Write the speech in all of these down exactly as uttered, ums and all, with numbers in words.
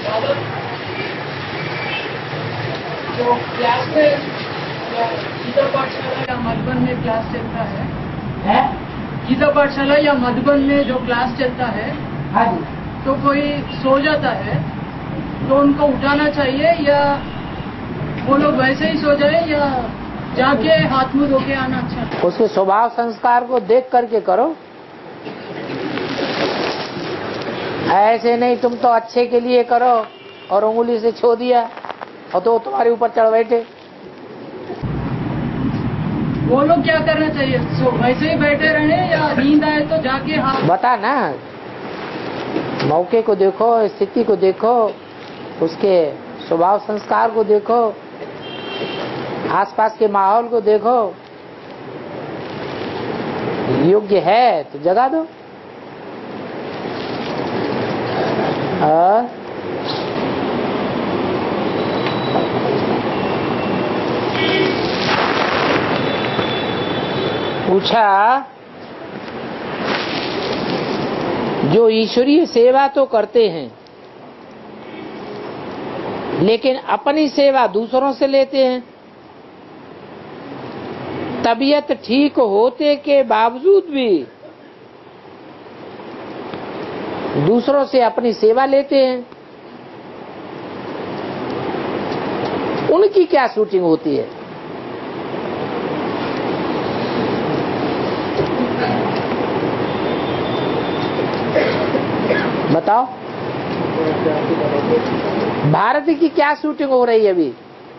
जो क्लास में गीता पाठशाला या मधुबन में क्लास चलता है, है? गीता पाठशाला या मधुबन में जो क्लास चलता है, हाँ जी। तो कोई सो जाता है तो उनको उठाना चाहिए या वो लोग वैसे ही सो जाए या जाके हाथ मुंह धो के आना अच्छा है? उसके स्वभाव संस्कार को देख करके करो, ऐसे नहीं तुम तो अच्छे के लिए करो और उंगली से छो दिया और तो तुम्हारे ऊपर चढ़ बैठे। वो लोग क्या करना चाहिए? सो वैसे ही बैठे रहे या नींद आए तो जाके हाथ? बता ना, मौके को देखो, स्थिति को देखो, उसके स्वभाव संस्कार को देखो, आसपास के माहौल को देखो, योग्य है तो जगा दो। आ? पूछा, जो ईश्वरीय सेवा तो करते हैं लेकिन अपनी सेवा दूसरों से लेते हैं, तबीयत ठीक होते के बावजूद भी दूसरों से अपनी सेवा लेते हैं, उनकी क्या शूटिंग होती है? बताओ, भारत की क्या शूटिंग हो रही है अभी?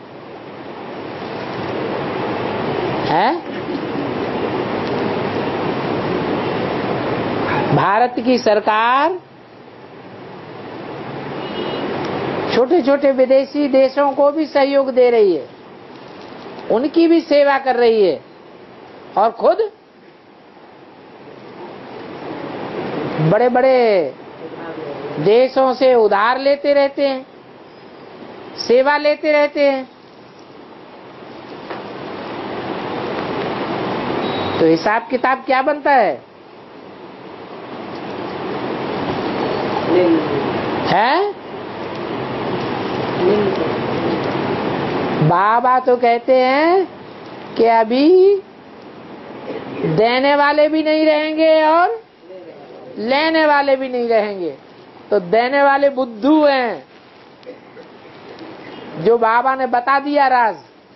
है भारत की सरकार छोटे छोटे विदेशी देशों को भी सहयोग दे रही है, उनकी भी सेवा कर रही है और खुद बड़े बड़े देशों से उधार लेते रहते हैं, सेवा लेते रहते हैं। तो हिसाब किताब क्या बनता है? हैं? बाबा तो कहते हैं कि अभी देने वाले भी नहीं रहेंगे और लेने वाले भी नहीं रहेंगे, तो देने वाले बुद्धू हैं, जो बाबा ने बता दिया राज।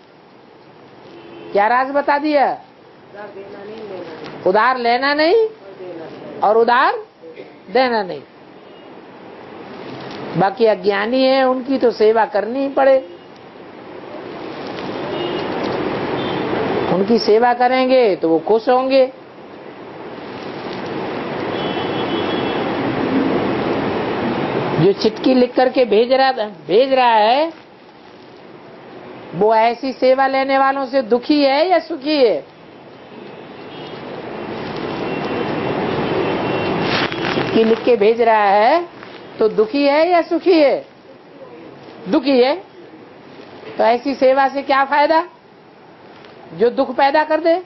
क्या राज बता दिया? उधार लेना नहीं और उधार देना नहीं। बाकी अज्ञानी है, उनकी तो सेवा करनी ही पड़े, उनकी सेवा करेंगे तो वो खुश होंगे। जो चिट्ठी लिख करके भेज रहा भेज रहा है वो ऐसी सेवा लेने वालों से दुखी है या सुखी है? चिट्ठी लिख के भेज रहा है तो दुखी है या सुखी है? दुखी है। तो ऐसी सेवा से क्या फायदा जो दुख पैदा कर दे?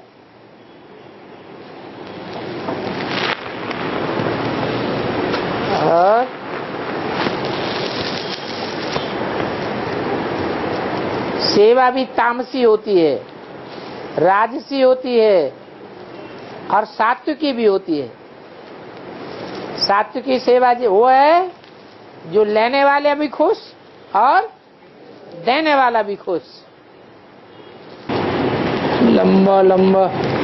और सेवा भी तामसी होती है, राजसी होती है और सात्विकी भी होती है। सात्विकी सेवा जो वो है जो लेने वाले भी खुश और देने वाला भी खुश। लंबा लंबा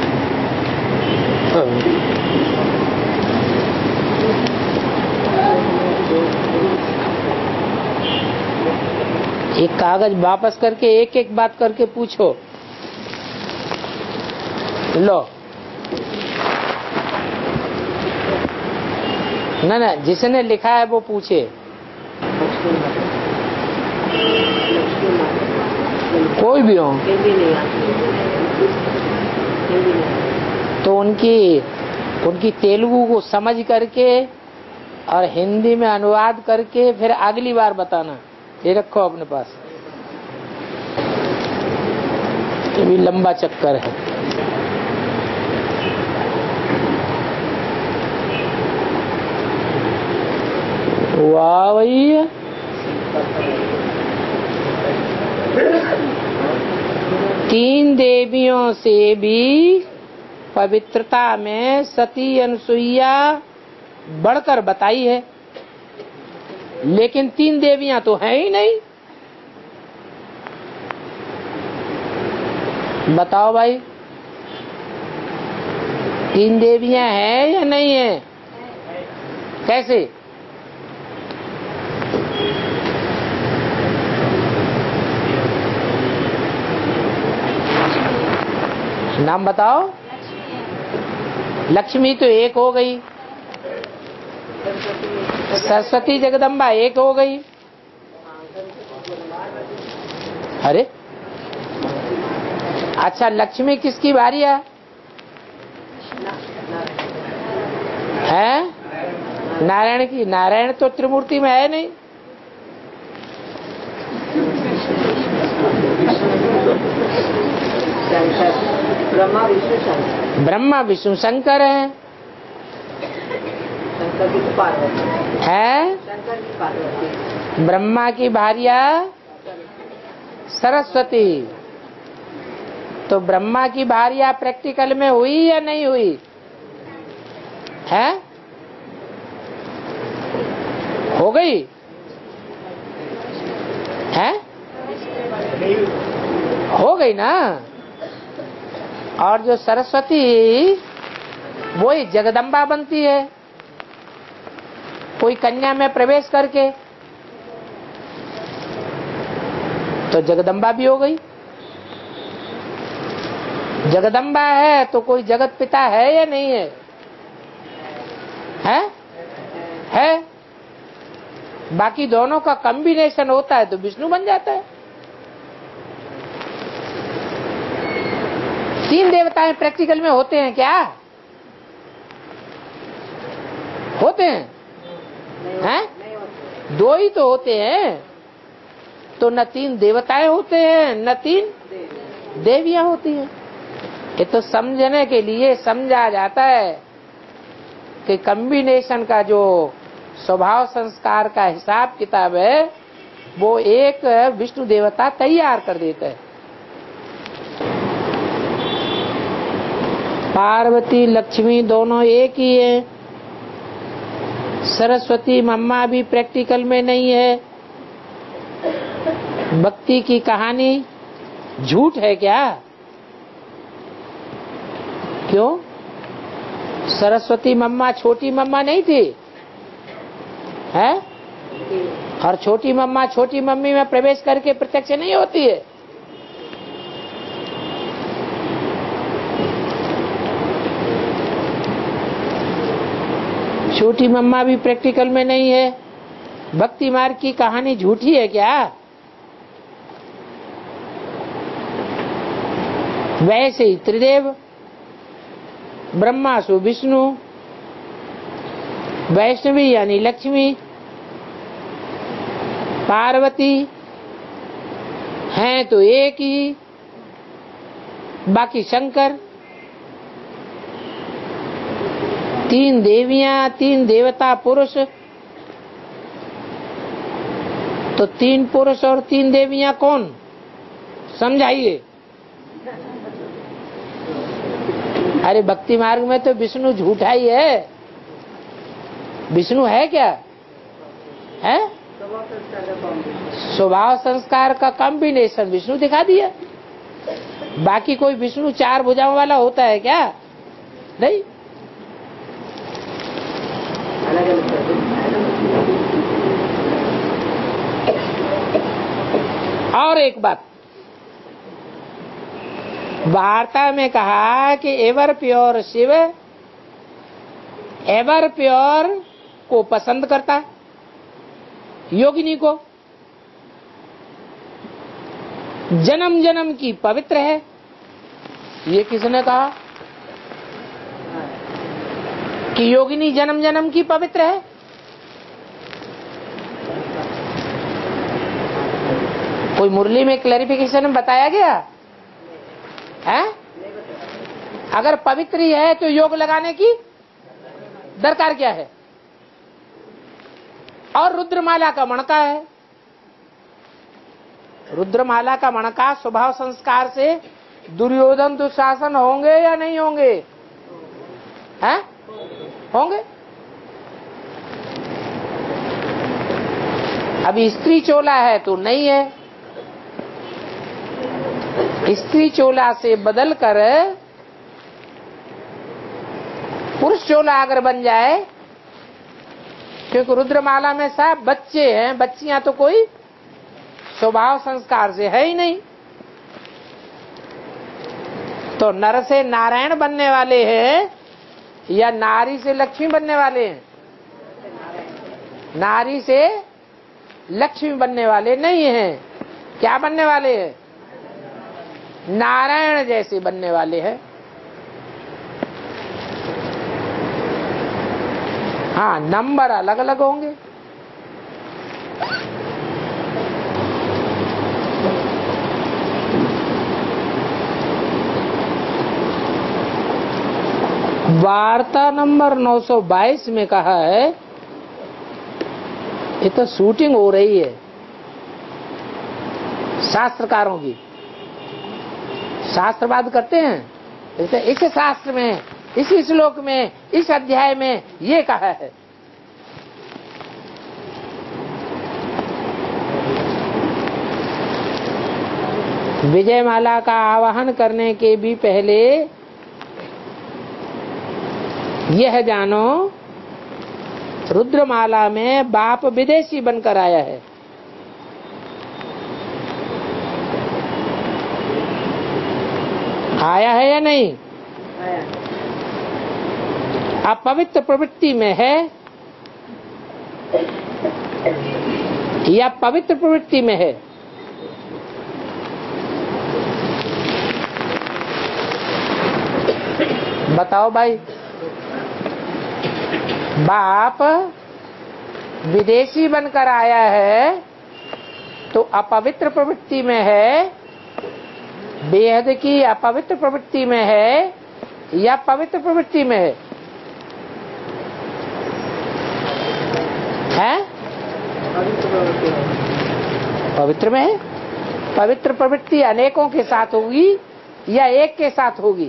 एक कागज वापस करके एक एक बात करके पूछो। लो ना ना, जिसने लिखा है वो पूछे। कोई भी हो तो उनकी उनकी तेलुगु को समझ करके और हिंदी में अनुवाद करके फिर अगली बार बताना। ये रखो अपने पास, ये भी लंबा चक्कर है। वाह भैया, तीन देवियों से भी पवित्रता में सती अनुसुईया बढ़कर बताई है, लेकिन तीन देवियां तो हैं ही नहीं। बताओ भाई, तीन देवियां हैं या नहीं है? कैसे? नाम बताओ। लक्ष्मी तो एक हो गई, सरस्वती जगदम्बा एक हो गई। अरे अच्छा, लक्ष्मी किसकी भारी है? हैं? नारायण की। नारायण तो त्रिमूर्ति में है नहीं। ब्रह्मा विष्णु शंकर। ब्रह्मा विष्णु शंकर है। शंकर की पार्वती है। शंकर की पार्वती। ब्रह्मा की भार्या सरस्वती। तो ब्रह्मा की भार्या प्रैक्टिकल में हुई या नहीं हुई? है? हो गई? है? हो गई ना। और जो सरस्वती वो ही जगदम्बा बनती है, कोई कन्या में प्रवेश करके, तो जगदम्बा भी हो गई। जगदम्बा है तो कोई जगत पिता है या नहीं है? है? है। बाकी दोनों का कॉम्बिनेशन होता है तो विष्णु बन जाता है। तीन देवताएं प्रैक्टिकल में होते हैं क्या? होते हैं? हैं? दो ही तो होते हैं। तो न तीन देवताएं होते हैं न तीन देवियां होती हैं। ये तो समझने के लिए समझा जाता है कि कॉम्बिनेशन का जो स्वभाव संस्कार का हिसाब किताब है वो एक विष्णु देवता तैयार कर देता है। पार्वती लक्ष्मी दोनों एक ही है। सरस्वती मम्मा भी प्रैक्टिकल में नहीं है। भक्ति की कहानी झूठ है क्या? क्यों? सरस्वती मम्मा छोटी मम्मा नहीं थी है? और छोटी मम्मा छोटी मम्मी में प्रवेश करके प्रत्यक्ष नहीं होती है। छोटी मम्मा भी प्रैक्टिकल में नहीं है। भक्ति मार्ग की कहानी झूठी है क्या? वैसे ही त्रिदेव, ब्रह्मा सु विष्णु, वैष्णवी यानी लक्ष्मी, पार्वती हैं तो एक ही, बाकी शंकर। तीन देवियां, तीन देवता पुरुष। तो तीन पुरुष और तीन देवियां कौन? समझाइए। अरे भक्ति मार्ग में तो विष्णु झूठा ही है। विष्णु है क्या? है? स्वभाव संस्कार का कॉम्बिनेशन विष्णु दिखा दिया। बाकी कोई विष्णु चार भुजाओं वाला होता है क्या? नहीं। और एक बात, वार्ता में कहा कि ever pure Shiv ever pure को पसंद करता, योगिनी को। जन्म जन्म की पवित्र है। ये किसने कहा कि योगिनी जन्म जन्म की पवित्र है? कोई मुरली में क्लैरिफिकेशन में बताया गया है? अगर पवित्र ही है तो योग लगाने की दरकार क्या है? और रुद्रमाला का मणका है, रुद्रमाला का मणका स्वभाव संस्कार से दुर्योधन दुशासन होंगे या नहीं होंगे? हैं? होंगे। अभी स्त्री चोला है तो नहीं है, स्त्री चोला से बदलकर पुरुष चोला अगर बन जाए, क्योंकि रुद्रमाला में सब बच्चे हैं, बच्चियां तो कोई स्वभाव संस्कार से है ही नहीं, तो नर से नारायण बनने वाले हैं या नारी से लक्ष्मी बनने वाले हैं? नारी से लक्ष्मी बनने वाले नहीं हैं। क्या बनने वाले हैं? नारायण जैसे बनने वाले हैं। हाँ, नंबर अलग अलग होंगे। वार्ता नंबर नौ सौ बाईस में कहा है, ये तो शूटिंग हो रही है शास्त्रकारों की, शास्त्रवाद करते हैं। जैसे इस शास्त्र में, इसी श्लोक में, इस अध्याय में ये कहा है। विजयमाला का आवाहन करने के भी पहले यह जानो, रुद्रमाला में बाप विदेशी बनकर आया है। आया है या नहीं? अपवित्र प्रवृत्ति में है या पवित्र प्रवृत्ति में है? बताओ भाई। बाप विदेशी बनकर आया है तो अपवित्र प्रवृत्ति में है, बेहद की अपवित्र प्रवृत्ति में है या पवित्र प्रवृत्ति में है? हैं? पवित्र में है। पवित्र प्रवृत्ति अनेकों के साथ होगी या एक के साथ होगी?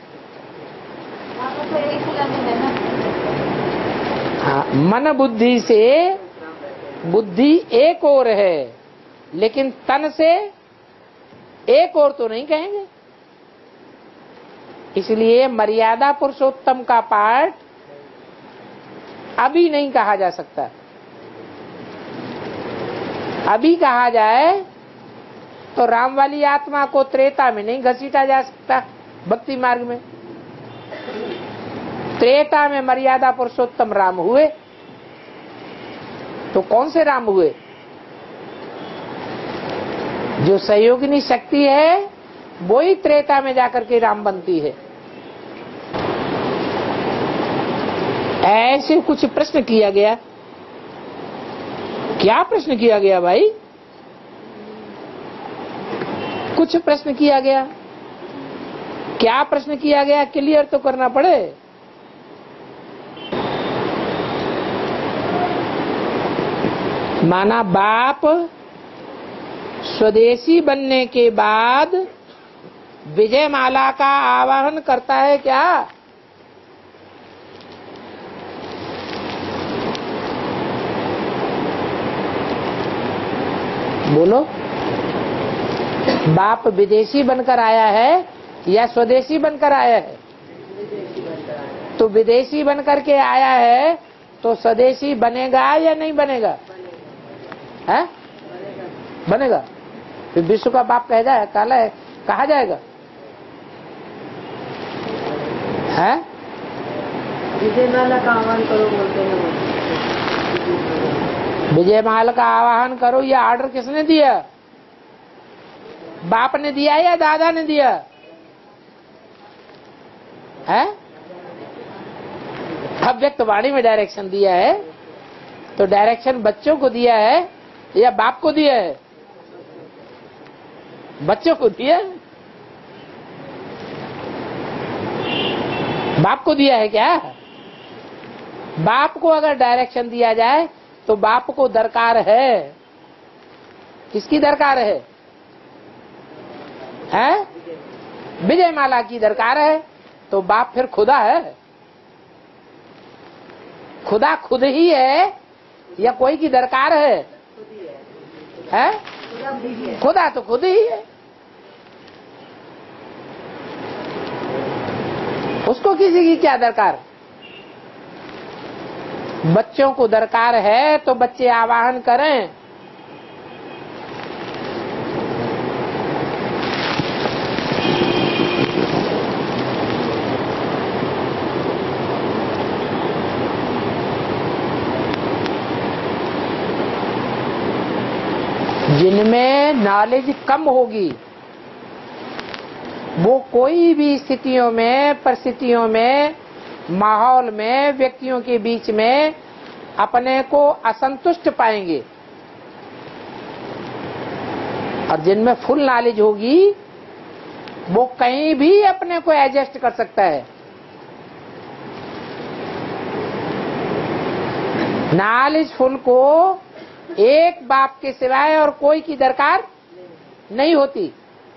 हाँ, मन बुद्धि से बुद्धि एक और है, लेकिन तन से एक और तो नहीं कहेंगे। इसलिए मर्यादा पुरुषोत्तम का पाठ अभी नहीं कहा जा सकता। अभी कहा जाए तो राम वाली आत्मा को त्रेता में नहीं घसीटा जा सकता। भक्ति मार्ग में त्रेता में मर्यादा पुरुषोत्तम राम हुए, तो कौन से राम हुए? जो सहयोगिनी शक्ति है वो ही त्रेता में जाकर के राम बनती है। ऐसे कुछ प्रश्न किया गया। क्या प्रश्न किया गया भाई? कुछ प्रश्न किया गया। क्या प्रश्न किया गया? क्लियर तो करना पड़े। माना बाप स्वदेशी बनने के बाद विजयमाला का आवाहन करता है क्या? बोलो। बाप विदेशी बनकर आया है या स्वदेशी बनकर आया है? तो विदेशी बनकर के आया है तो स्वदेशी बनेगा या नहीं बनेगा? है? बनेगा। फिर विश्व का बाप कह जाए काला है, कहा जाएगा? है? विजयमाला का आह्वान करो बोलते हैं। विजयमाला का आह्वान करो, ये ऑर्डर किसने दिया? बाप ने दिया या दादा ने दिया? है? अव्यक्त वाणी में डायरेक्शन दिया है, तो डायरेक्शन बच्चों को दिया है या बाप को दिया है? बच्चों को दिया। बाप को दिया है क्या? बाप को अगर डायरेक्शन दिया जाए तो बाप को दरकार है। किसकी दरकार है? है? विजय माला की दरकार है। तो बाप फिर खुदा है? खुदा खुद ही है या कोई की दरकार है? है? खुदा तो खुद ही है, उसको किसी की क्या दरकार? बच्चों को दरकार है तो बच्चे आवाहन करें। जिनमें नॉलेज कम होगी वो कोई भी स्थितियों में, परिस्थितियों में, माहौल में, व्यक्तियों के बीच में अपने को असंतुष्ट पाएंगे। और जिनमें फुल नॉलेज होगी वो कहीं भी अपने को एडजस्ट कर सकता है। नॉलेज फुल को एक बाप के सिवाय और कोई की दरकार नहीं होती।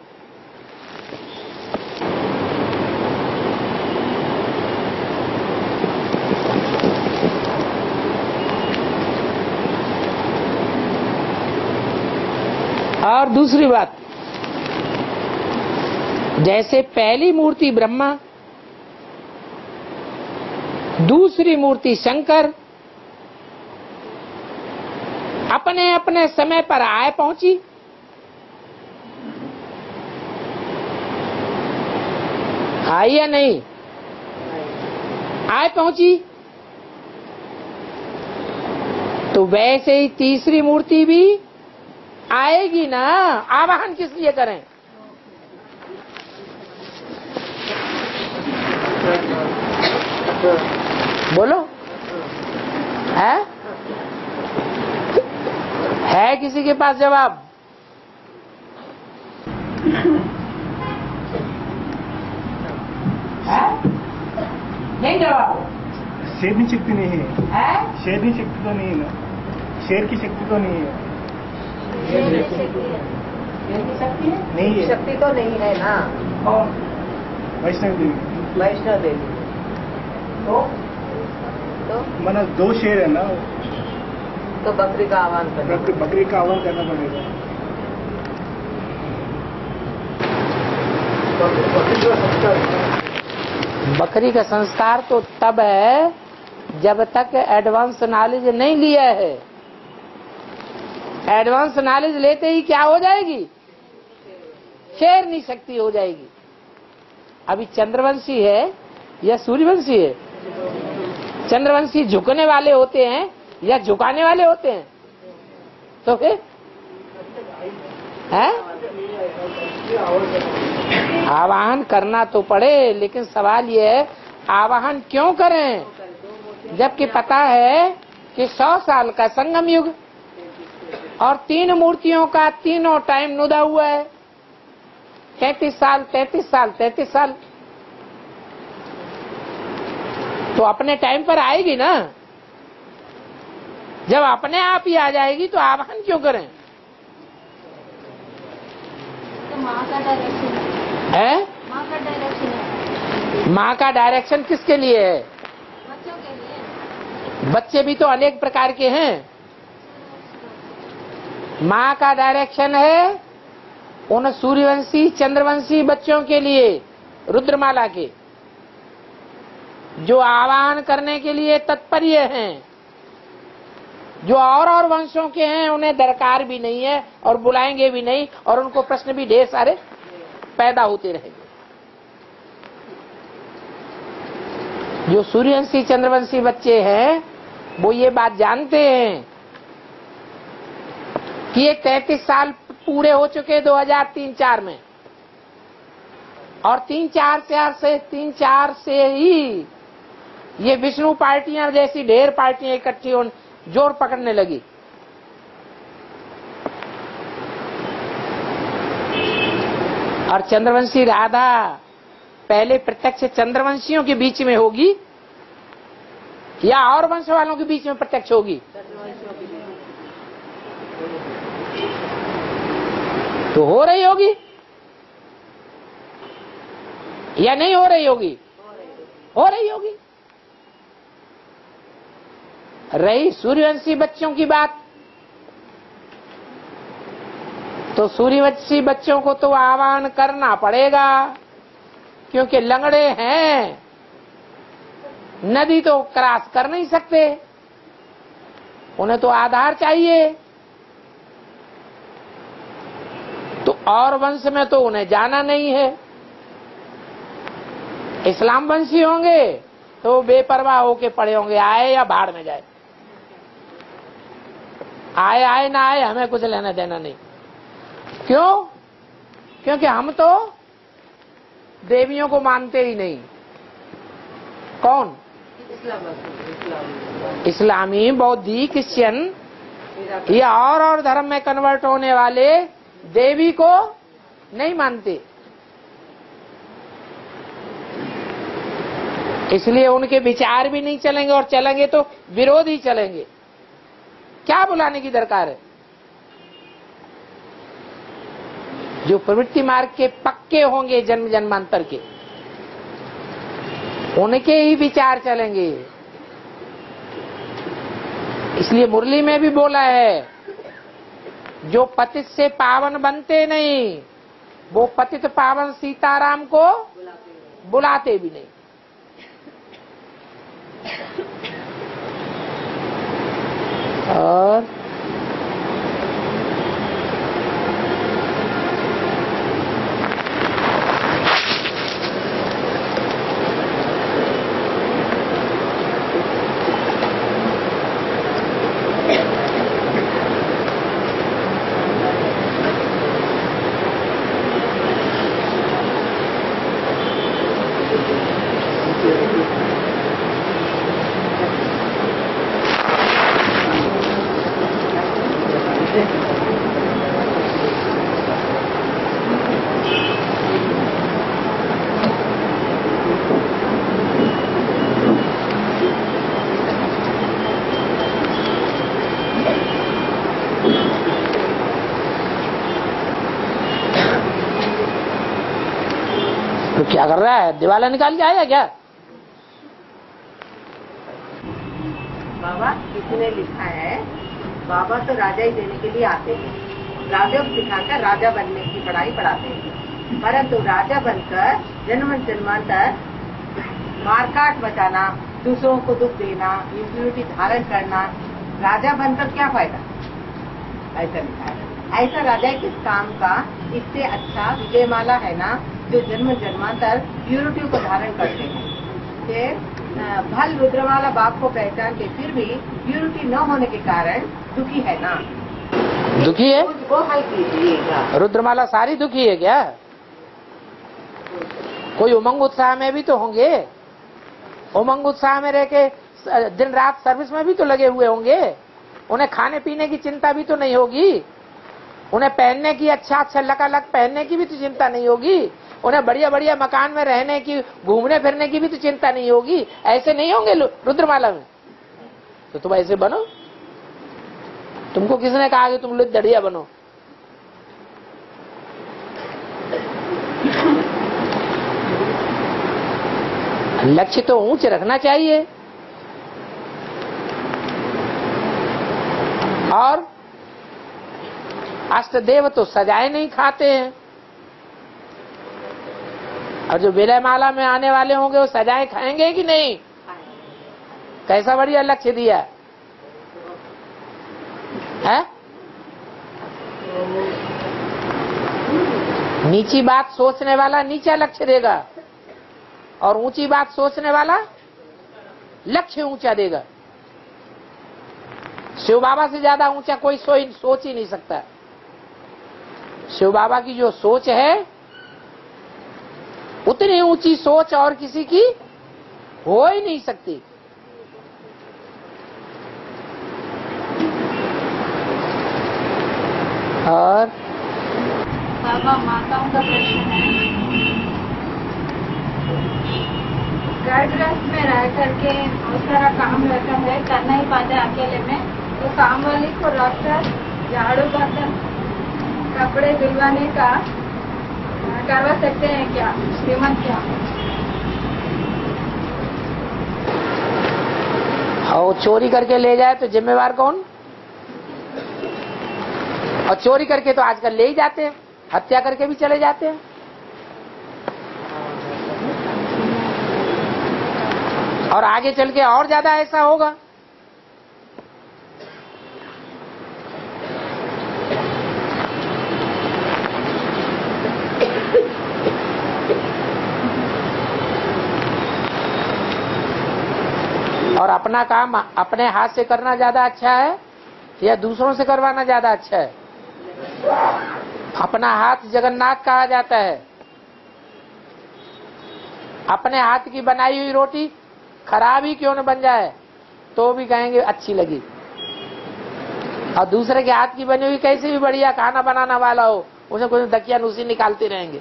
और दूसरी बात, जैसे पहली मूर्ति ब्रह्मा, दूसरी मूर्ति शंकर अपने अपने समय पर आए पहुंची। आई या नहीं? आए पहुंची। तो वैसे ही तीसरी मूर्ति भी आएगी ना। आवाहन किस लिए करें? बोलो, है है किसी के पास जवाब? है? नहीं जवाब। शेरनी शक्ति नहीं है, है? शेरनी शक्ति तो नहीं है ना, शेर की शक्ति तो नहीं है। शक्ति है? नहीं है, शक्ति तो नहीं है ना। और वैष्णव देवी। वैष्णव देवी तो तो माना दो शेर है ना, तो बकरी का आह्वान करना। बकरी, बकरी का आह्वान करना पड़ेगा। बकरी का संस्कार तो तब है जब तक एडवांस नॉलेज नहीं लिया है। एडवांस नॉलेज लेते ही क्या हो जाएगी? शेरनी शक्ति हो जाएगी। अभी चंद्रवंशी है या सूर्यवंशी है? चंद्रवंशी झुकने वाले होते हैं या झुकाने वाले होते हैं? तो फिर है आवाहन करना तो पड़े, लेकिन सवाल ये है आवाहन क्यों करें, जबकि पता है कि सौ साल का संगम युग और तीन मूर्तियों का तीनों टाइम नुदा हुआ है। तैतीस साल तैतीस साल तैतीस साल तो अपने टाइम पर आएगी ना। जब अपने आप ही आ जाएगी तो आवाहन क्यों करें? तो माँ का डायरेक्शन है? माँ का डायरेक्शन है, माँ का डायरेक्शन किसके लिए है? बच्चों के लिए। बच्चे भी तो अनेक प्रकार के हैं। माँ का डायरेक्शन है उन सूर्यवंशी चंद्रवंशी बच्चों के लिए, रुद्रमाला के, जो आवाहन करने के लिए तत्पर्य हैं। जो और और वंशों के हैं उन्हें दरकार भी नहीं है और बुलाएंगे भी नहीं, और उनको प्रश्न भी ढेर सारे पैदा होते रहेंगे। जो सूर्यवंशी चंद्रवंशी बच्चे हैं वो ये बात जानते हैं कि ये तैतीस साल पूरे हो चुके दो हजार तीन चार में, और तीन चार चार से तीन चार से ही ये विष्णु पार्टियां जैसी ढेर पार्टियां इकट्ठी होने जोर पकड़ने लगी। और चंद्रवंशी राधा पहले प्रत्यक्ष चंद्रवंशियों के बीच में होगी या और वंश वालों के बीच में प्रत्यक्ष होगी? तो हो रही होगी। या नहीं हो रही होगी? हो रही होगी। रही सूर्यवंशी बच्चों की बात, तो सूर्यवंशी बच्चों को तो आह्वान करना पड़ेगा, क्योंकि लंगड़े हैं, नदी तो क्रॉस कर नहीं सकते, उन्हें तो आधार चाहिए। तो और वंश में तो उन्हें जाना नहीं है। इस्लाम वंशी होंगे तो बेपरवाह होके पड़े होंगे, आए या भाड़ में जाए, आए आए ना आए हमें कुछ लेना देना नहीं। क्यों? क्योंकि हम तो देवियों को मानते ही नहीं। कौन? इस्लामी, बौद्धी, क्रिश्चियन या और और धर्म में कन्वर्ट होने वाले देवी को नहीं मानते, इसलिए उनके विचार भी नहीं चलेंगे, और चलेंगे तो विरोध ही चलेंगे। क्या बुलाने की दरकार है? जो प्रवृत्ति मार्ग के पक्के होंगे जन्म जन्मांतर के, उनके ही विचार चलेंगे। इसलिए मुरली में भी बोला है, जो पतित से पावन बनते नहीं, वो पतित पावन सीताराम को बुलाते भी नहीं। और तो क्या कर रहा है? दिवाला निकाल के आया क्या? बाबा किसी ने लिखा है, बाबा तो राजा ही देने के लिए आते हैं, राजा को सिखाकर राजा बनने की पढ़ाई पढ़ाते हैं, परंतु राजा बनकर जन्म जन्मांतर मारकाट मचाना, दूसरों को दुख देना, इम्प्यूरिटी धारण करना, राजा बनकर क्या फायदा? ऐसा लिखा है। ऐसा राजा किस काम का? इससे अच्छा विजयमाला है ना, जो जन्म जन्मांतर प्यूरिटी को धारण करते हैं। भल रुद्रमाला बाप को पहचान के फिर भी प्यूरिटी न होने के कारण दुखी है ना? दुखी है? वो हल कीजिएगा। रुद्रमाला सारी दुखी है क्या? कोई उमंग उत्साह में भी तो होंगे, उमंग उत्साह में रह के दिन रात सर्विस में भी तो लगे हुए होंगे, उन्हें खाने पीने की चिंता भी तो नहीं होगी, उन्हें पहनने की अच्छा अच्छा लकालक पहनने की भी तो चिंता नहीं होगी, उन्हें बढ़िया बढ़िया मकान में रहने की, घूमने फिरने की भी तो चिंता नहीं होगी। ऐसे नहीं होंगे रुद्रमाला में? तो तुम ऐसे बनो। तुमको किसने कहा कि तुम लोग दड़िया बनो? लक्ष्य तो ऊंच रखना चाहिए। और अष्टदेव तो सजाए नहीं खाते हैं, और जो विलय माला में आने वाले होंगे वो सजाए खाएंगे कि नहीं? कैसा बढ़िया लक्ष्य दिया है? नीची बात सोचने वाला नीचा लक्ष्य देगा, और ऊंची बात सोचने वाला लक्ष्य ऊंचा देगा। शिव बाबा से ज्यादा ऊंचा कोई सोच ही नहीं सकता। शिव बाबा की जो सोच है, उतनी ऊंची सोच और किसी की हो ही नहीं सकती। और बाबा माताओं का प्रश्न है, गृहस्थ में रह करके बहुत सारा काम रहता है, कर नहीं पाते अकेले में, तो काम वाली को रखकर झाड़ू बर्तन कपड़े धुलवाने का करवा सकते हैं क्या? श्रीमत क्या? और चोरी करके ले जाए तो जिम्मेवार कौन? और चोरी करके तो आजकल ले ही जाते हैं, हत्या करके भी चले जाते हैं। और आगे चल के और ज्यादा ऐसा होगा। और अपना काम अपने हाथ से करना ज्यादा अच्छा है या दूसरों से करवाना ज्यादा अच्छा है? अपना हाथ जगन्नाथ कहा जाता है। अपने हाथ की बनाई हुई रोटी खराब ही क्यों न बन जाए तो भी कहेंगे अच्छी लगी, और दूसरे के हाथ की बनी हुई कैसे भी बढ़िया खाना बनाना वाला हो उसे कुछ दकिया नुसी निकालते रहेंगे।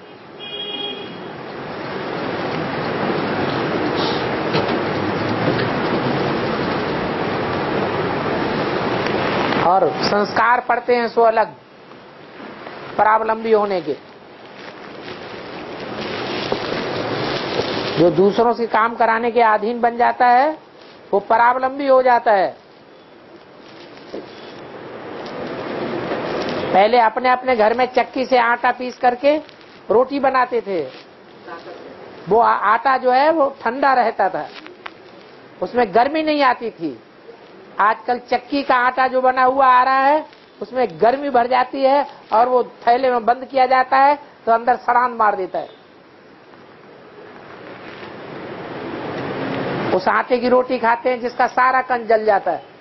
और संस्कार पड़ते हैं सो अलग परावलंबी होने के। जो दूसरों से काम कराने के अधीन बन जाता है वो परावलंबी हो जाता है। पहले अपने अपने घर में चक्की से आटा पीस करके रोटी बनाते थे। वो आटा जो है वो ठंडा रहता था, उसमें गर्मी नहीं आती थी। आजकल चक्की का आटा जो बना हुआ आ रहा है उसमें गर्मी भर जाती है और वो थैले में बंद किया जाता है तो अंदर सड़ान मार देता है। उस आटे की रोटी खाते हैं जिसका सारा कंच जल जाता है।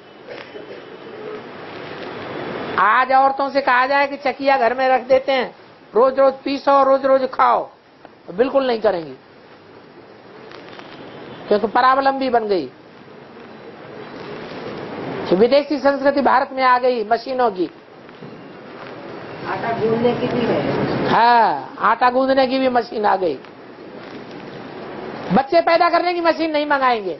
आज औरतों से कहा जाए कि चकिया घर में रख देते हैं, रोज रोज पीसो और रोज रोज खाओ, तो बिल्कुल नहीं करेंगी क्योंकि परावलंबी बन गई। तो विदेशी संस्कृति भारत में आ गई मशीनों की। आटा गूंदने की भी है। हाँ, आटा गूंदने की भी मशीन आ गई। बच्चे पैदा करने की मशीन नहीं मंगाएंगे।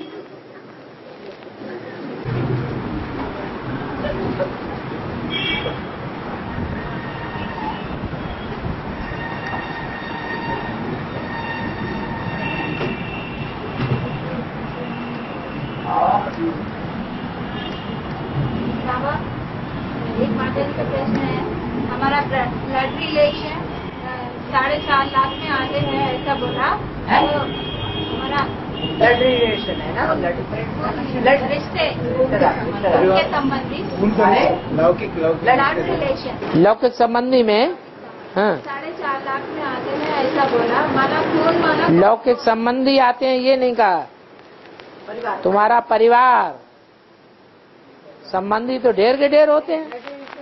बाबा, एक माता जी का प्रश्न है, हमारा ब्लड रिलेशन साढ़े चार लाख में आगे है ऐसा बोला, तो हमारा ब्लड रिलेशन है ना, ब्लड ब्लड रिश्ते रिश्तेदार के संबंधी लौकिक लौकिक ब्लड रिलेशन लौकिक संबंधी में हाँ, साढ़े चार लाख में आगे है ऐसा बोला। माना कौन माना लौकिक संबंधी आते हैं ये नहीं कहा। परिवार तुम्हारा परिवार संबंधी तो ढेर के ढेर होते हैं।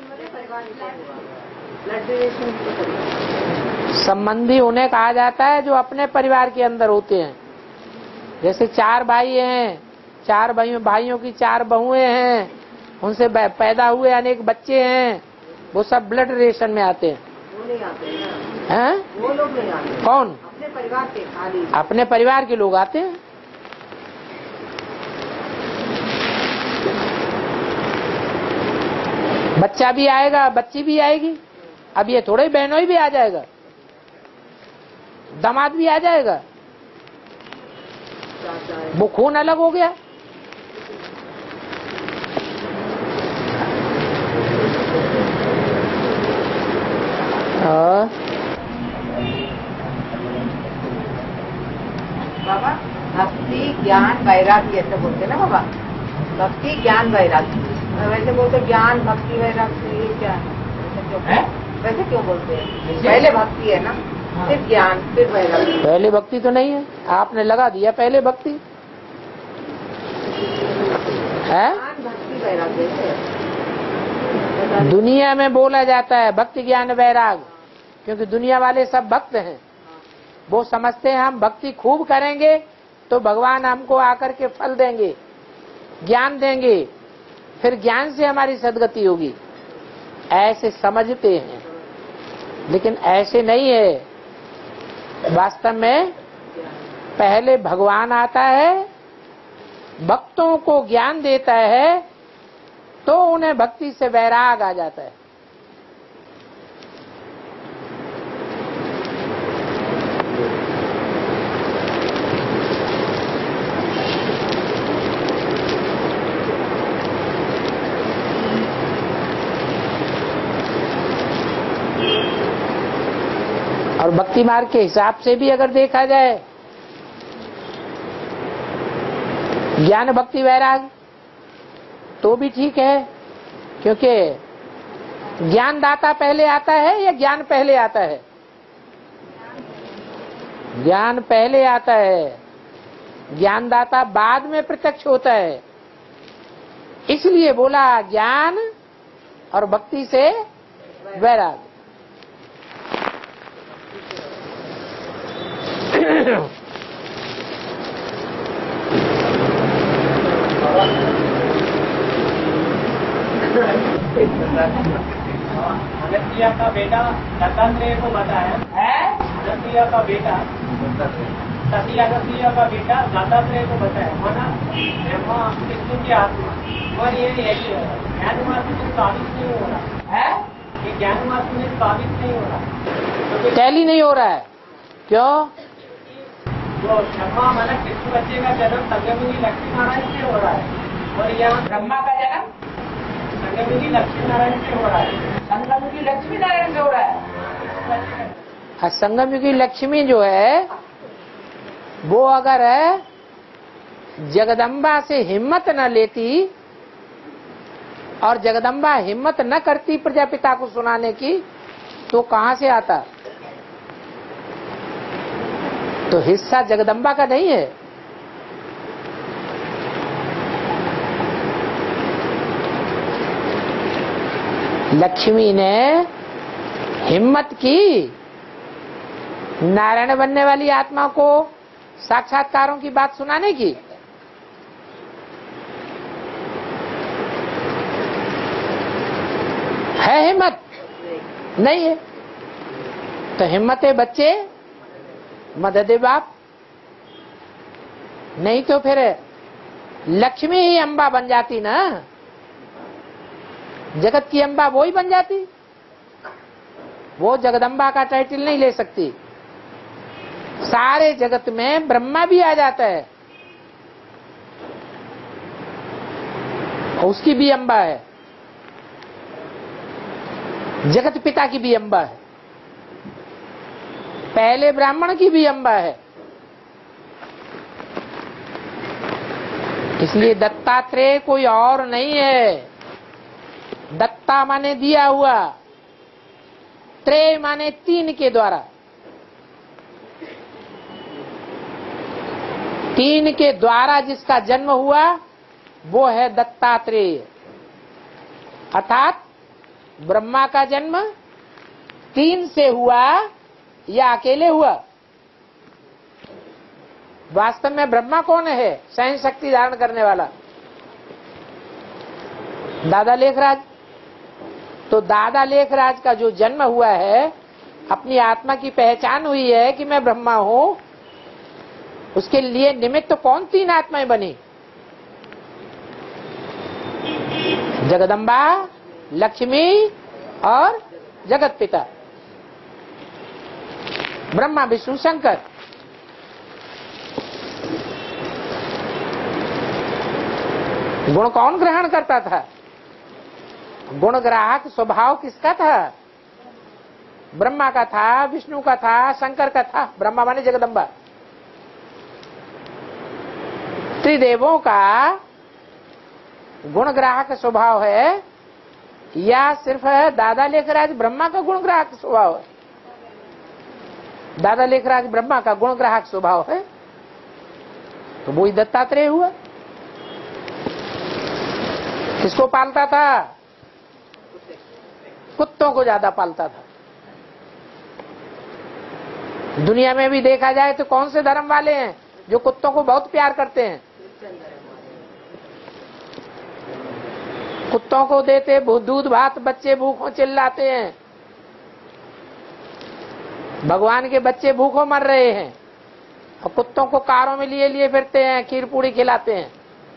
ब्लड रिलेशन संबंधी उन्हें कहा जाता है जो अपने परिवार के अंदर होते हैं। जैसे चार भाई हैं, चार भाइयों भाइयों की चार बहुएं हैं, उनसे पैदा हुए अनेक बच्चे हैं, वो सब ब्लड रिलेशन में आते हैं। वो नहीं आते ना, हैं? वो लोग नहीं आते। कौन? अपने परिवार के खाली अपने परिवार के लोग आते हैं। बच्चा भी आएगा, बच्ची भी आएगी। अब ये थोड़े बहनों भी आ जाएगा, दामाद भी आ जाएगा, वो खून अलग हो गया। हाँ। बाबा भक्ति ज्ञान वैराग्य ऐसे बोलते ना बाबा, भक्ति ज्ञान वैराग्य। वैसे बोलते ज्ञान भक्ति वैराग्य, ये क्या है? वैसे क्यों वैसे क्यों बोलते हैं? पहले भक्ति है ना, फिर ज्ञान, फिर वैराग्य। पहले भक्ति तो नहीं है, आपने लगा दिया पहले भक्ति है। ज्ञान भक्ति वैराग्य है। दुनिया में बोला जाता है भक्ति ज्ञान वैराग, क्योंकि दुनिया वाले सब भक्त हैं। वो समझते हैं हम भक्ति खूब करेंगे तो भगवान हमको आकर के फल देंगे, ज्ञान देंगे, फिर ज्ञान से हमारी सदगति होगी, ऐसे समझते हैं। लेकिन ऐसे नहीं है। वास्तव में पहले भगवान आता है, भक्तों को ज्ञान देता है, तो उन्हें भक्ति से वैराग आ जाता है। और भक्ति मार्ग के हिसाब से भी अगर देखा जाए, ज्ञान भक्ति वैराग, तो भी ठीक है, क्योंकि ज्ञान दाता पहले आता है या ज्ञान पहले आता है? ज्ञान पहले आता है, ज्ञानदाता बाद में प्रत्यक्ष होता है। इसलिए बोला ज्ञान और भक्ति से वैराग। अगस्त्य का बेटा दत्तात्रेय को बताया है। अगस्त्य का बेटा सती अगस्त्य का बेटा दत्तात्रेय को बताया माना ब्रह्मा विष्णु की आत्मा, और ये ज्ञान मात्र में साबित नहीं हो रहा है। ये ज्ञान मात्र में साबित नहीं हो रहा, टैली नहीं हो रहा है। क्यों? जो ब्रह्मा माना कृष्ण बच्चे का जन्म संगमिनी लक्ष्मी नारायण से हो रहा है, और यहाँ ब्रह्मा का जन्म संगमिनी लक्ष्मी नारायण से हो रहा है। संगम की लक्ष्मी नारायण से हो रहा है। संगम की लक्ष्मी जो है वो अगर जगदम्बा से हिम्मत न लेती और जगदम्बा हिम्मत न करती प्रजापिता को सुनाने की, तो कहां से आता? तो हिस्सा जगदम्बा का नहीं है। लक्ष्मी ने हिम्मत की नारायण बनने वाली आत्मा को साक्षात्कारों की बात सुनाने की। है हिम्मत? नहीं है। तो हिम्मत है बच्चे, मदद बाप। नहीं तो फिर लक्ष्मी ही अम्बा बन जाती ना, जगत की अम्बा वो ही बन जाती। वो जगदम्बा का टाइटल नहीं ले सकती। सारे जगत में ब्रह्मा भी आ जाता है, उसकी भी अम्बा है, जगत पिता की भी अम्बा है, पहले ब्राह्मण की भी अम्बा है। इसलिए दत्तात्रेय कोई और नहीं है। दत्ता माने दिया हुआ, त्रेय माने तीन के द्वारा। तीन के द्वारा जिसका जन्म हुआ वो है दत्तात्रेय। अर्थात ब्रह्मा का जन्म तीन से हुआ या अकेले हुआ? वास्तव में ब्रह्मा कौन है? सहन शक्ति धारण करने वाला दादा लेखराज। तो दादा लेखराज का जो जन्म हुआ है, अपनी आत्मा की पहचान हुई है कि मैं ब्रह्मा हूं, उसके लिए निमित्त तो कौन तीन आत्माएं बनी? जगदम्बा, लक्ष्मी और जगत पिता, ब्रह्मा विष्णु शंकर। गुण कौन ग्रहण करता था? गुण ग्राहक स्वभाव किसका था? ब्रह्मा का था, विष्णु का था, शंकर का था। ब्रह्मा माने जगदम्बा। त्रिदेवों का गुण ग्राहक स्वभाव है या सिर्फ है दादा लेखराज ब्रह्मा का गुण ग्राहक स्वभाव है? दादा लेखराज ब्रह्मा का गुण ग्राहक स्वभाव है, तो वो ही दत्तात्रेय हुआ। किसको पालता था? कुत्तों को ज्यादा पालता था। दुनिया में भी देखा जाए तो कौन से धर्म वाले हैं जो कुत्तों को बहुत प्यार करते हैं? कुत्तों को देते दूध भात, बच्चे भूखों चिल्लाते हैं। भगवान के बच्चे भूखों मर रहे हैं और कुत्तों को कारों में लिए लिए फिरते हैं, खीर पूड़ी खिलाते हैं।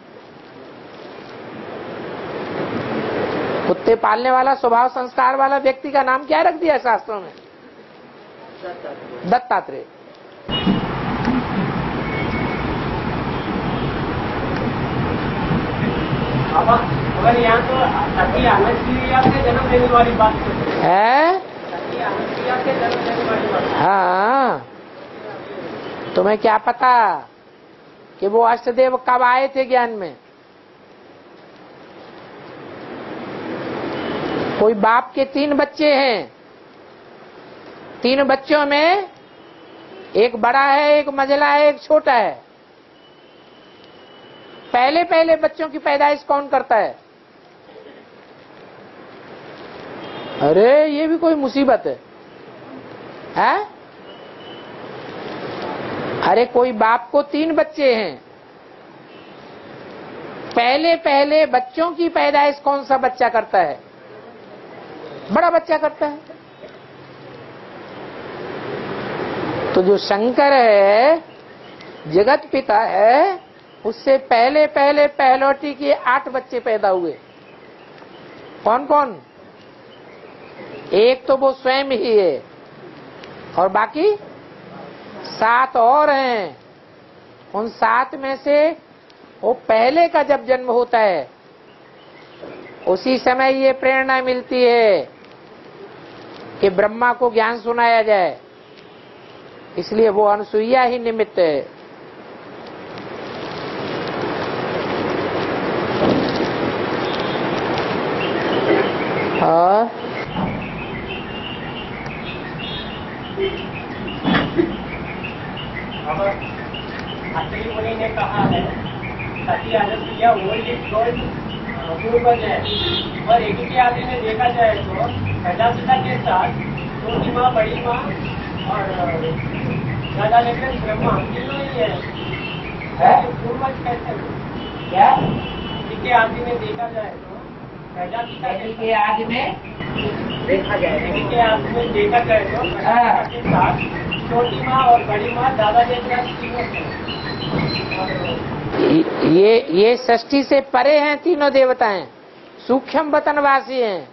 कुत्ते पालने वाला स्वभाव संस्कार वाला व्यक्ति का नाम क्या रख दिया शास्त्रों में? दत्तात्रेय। अगर यहाँ तो सती अनुसुईया के जन्म देने वाली बात है, है? सती अनुसुईया के जन्म देने वाली बात हाँ, तुम्हें क्या पता कि वो अष्टदेव कब आए थे ज्ञान में? कोई बाप के तीन बच्चे हैं, तीन बच्चों में एक बड़ा है, एक मझला है, एक छोटा है। पहले पहले बच्चों की पैदाइश कौन करता है? अरे ये भी कोई मुसीबत है, है? अरे कोई बाप को तीन बच्चे हैं, पहले पहले बच्चों की पैदाइश कौन सा बच्चा करता है? बड़ा बच्चा करता है। तो जो शंकर है, जगत पिता है, उससे पहले पहले पहलौटी के आठ बच्चे पैदा हुए। कौन कौन? एक तो वो स्वयं ही है और बाकी सात और हैं। उन सात में से वो पहले का जब जन्म होता है उसी समय ये प्रेरणा मिलती है कि ब्रह्मा को ज्ञान सुनाया जाए, इसलिए वो अनुसुईया ही निमित्त है। और अत्रि मुनि ने कहा है सती आदित्य ओल्ड इज गोल्ड पूर्वज है, और एक ही आदि में देखा जाए तो पैदा पिता के साथ छोटी माँ, बड़ी माँ और दादा लेकर ब्रह्मा तीनों ही है, है? पूर्वज कैसे? क्या एक ही आदि में देखा जाए तो पैदा पिता के आदि में देखा जाए एक ही आदि में देखा जाए तो पैदा पिता के साथ छोटी माँ और बड़ी माँ दादा लेकर तीनों ये ये षष्ठी से परे हैं तीनों देवताएं, सूक्ष्म वतनवासी हैं।